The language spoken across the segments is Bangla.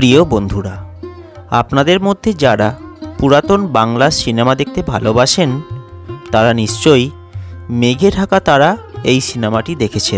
প্রিয় বন্ধুরা, আপনাদের মধ্যে যারা পুরাতন বাংলা সিনেমা দেখতে ভালোবাসেন তারা নিশ্চয়ই মেঘে ঢাকা তারা এই সিনেমাটি দেখেছেন।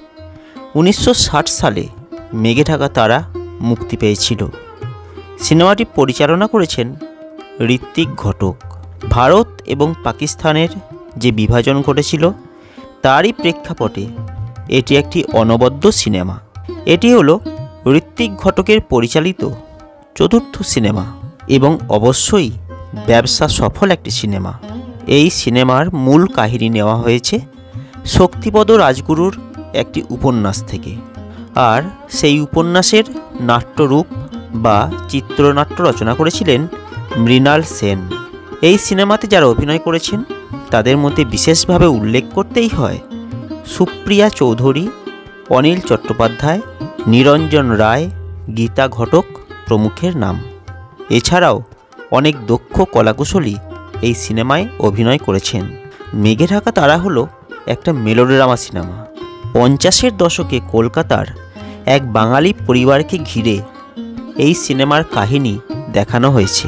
1960 সালে মেঘে ঢাকা তারা মুক্তি পেয়েছিল। সিনেমাটি পরিচালনা করেছেন ঋত্বিক ঘটক। ভারত এবং পাকিস্তানের যে বিভাজন ঘটেছিল তারই প্রেক্ষাপটে এটি একটি অনবদ্য সিনেমা। এটি হলো ঋত্বিক ঘটকের পরিচালিত চতুর্থ সিনেমা এবং অবশ্যই ব্যবসা সফল একটি সিনেমা। এই সিনেমার মূল কাহিনী নেওয়া হয়েছে শক্তিপদ রাজগুরুর একটি উপন্যাস থেকে, আর সেই উপন্যাসের নাট্যরূপ বা চিত্রনাট্য রচনা করেছিলেন মৃণাল সেন। এই সিনেমাতে যারা অভিনয় করেছেন তাদের মধ্যে বিশেষভাবে উল্লেখ করতেই হয় সুপ্রিয়া চৌধুরী, অনিল চট্টোপাধ্যায়, নিরঞ্জন রায়, গীতা ঘটক প্রমুখের নাম। এছাড়াও অনেক দক্ষ কলাকুশলী এই সিনেমায় অভিনয় করেছেন। মেঘে ঢাকা তারা হলো একটা মেলোড্রামা সিনেমা। 50-এর দশকে কলকাতার এক বাঙালি পরিবারকে ঘিরে এই সিনেমার কাহিনী দেখানো হয়েছে।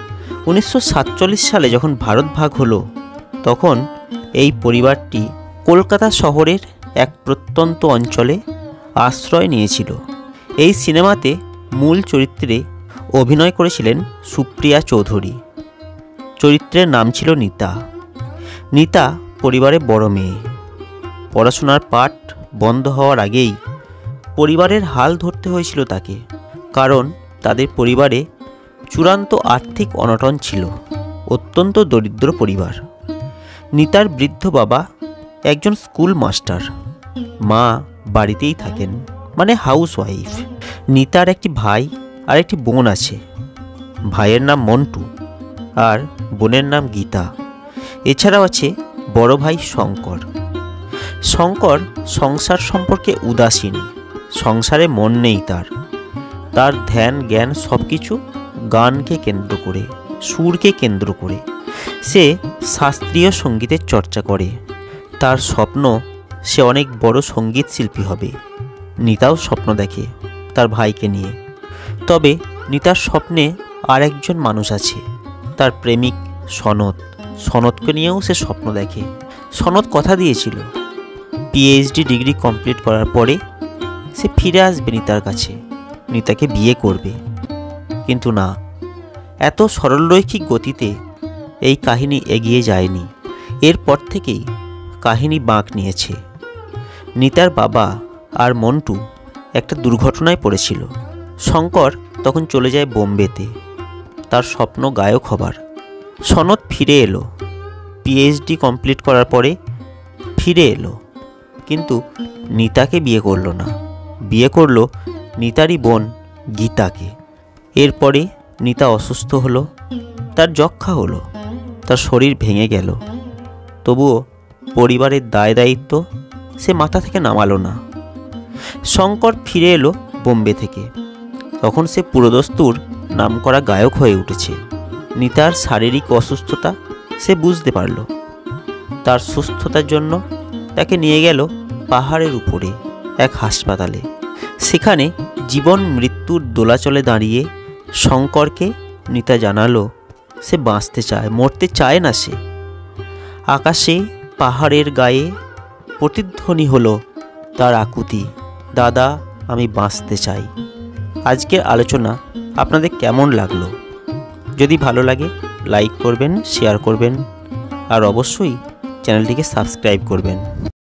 1947 সালে যখন ভারত ভাগ হলো তখন এই পরিবারটি কলকাতা শহরের এক প্রত্যন্ত অঞ্চলে আশ্রয় নিয়েছিল। এই সিনেমাতে মূল চরিত্রে অভিনয় করেছিলেন সুপ্রিয়া চৌধুরী। চরিত্রের নাম ছিল নিতা। নিতা পরিবারের বড় মেয়ে। পড়াশোনার পাঠ বন্ধ হওয়ার আগেই পরিবারের হাল ধরতে হয়েছিল তাকে, কারণ তাদের পরিবারে চূড়ান্ত আর্থিক অনটন ছিল। অত্যন্ত দরিদ্র পরিবার। নিতার বৃদ্ধ বাবা একজন স্কুল মাস্টার, মা বাড়িতেই থাকেন, মানে হাউসওয়াইফ। নিতার একটি ভাই আর একটি বোন আছে। ভাইয়ের নাম মন্টু আর বোনের নাম গীতা। এছাড়াও আছে বড় ভাই শঙ্কর। শঙ্কর সংসার সম্পর্কে উদাসীন, সংসারে মন নেই তার ধ্যান জ্ঞান সব কিছু গানকে কেন্দ্র করে, সুরকে কেন্দ্র করে। সে শাস্ত্রীয় সঙ্গীতের চর্চা করে। তার স্বপ্ন সে অনেক বড় সঙ্গীত শিল্পী হবে। নিতাও স্বপ্ন দেখে তার ভাইকে নিয়ে। তবে নিতার স্বপ্নে আর একজন মানুষ আছে, তার প্রেমিক সনৎ। সনৎকে নিয়েও সে স্বপ্ন দেখে। সনৎ কথা দিয়েছিল পিএইচডি ডিগ্রি কমপ্লিট করার পরে সে ফিরে আসবে নিতার কাছে, নিতাকে বিয়ে করবে। কিন্তু না, এত সরলরৈখিক গতিতে এই কাহিনী এগিয়ে যায়নি। এরপর থেকেই কাহিনী বাঁক নিয়েছে। নিতার বাবা আর মন্টু একটা দুর্ঘটনায় পড়েছিল। শঙ্কর তখন চলে যায় বোম্বেতে, তার স্বপ্ন গায়ক হবার। সনৎ ফিরে এলো, পিএইচডি কমপ্লিট করার পরে ফিরে এলো, কিন্তু নিতাকে বিয়ে করলো না। বিয়ে করলো নিতারই বোন গীতাকে। এরপরে নিতা অসুস্থ হলো, তার যক্ষ্মা হলো, তার শরীর ভেঙে গেল। তবুও পরিবারের দায় দায়িত্ব সে মাথা থেকে নামালো না। শঙ্কর ফিরে এলো বোম্বে থেকে। তখন সে পুরোদস্তুর নামকরা গায়ক হয়ে উঠেছে। নিতার শারীরিক অসুস্থতা সে বুঝতে পারল। তার সুস্থতার জন্য তাকে নিয়ে গেল পাহাড়ের উপরে এক হাসপাতালে। সেখানে জীবন মৃত্যুর দোলাচলে দাঁড়িয়ে শঙ্করকে নিতা জানালো সে বাঁচতে চায়, মরতে চায় না সে। আকাশে পাহাড়ের গায়ে প্রতিধ্বনি হলো তার আকুতি, দাদা আমি বাঁচতে চাই। আজকের আলোচনা আপনাদের কেমন লাগলো? যদি ভালো লাগে লাইক করবেন, শেয়ার করবেন আর অবশ্যই চ্যানেলটিকে সাবস্ক্রাইব করবেন।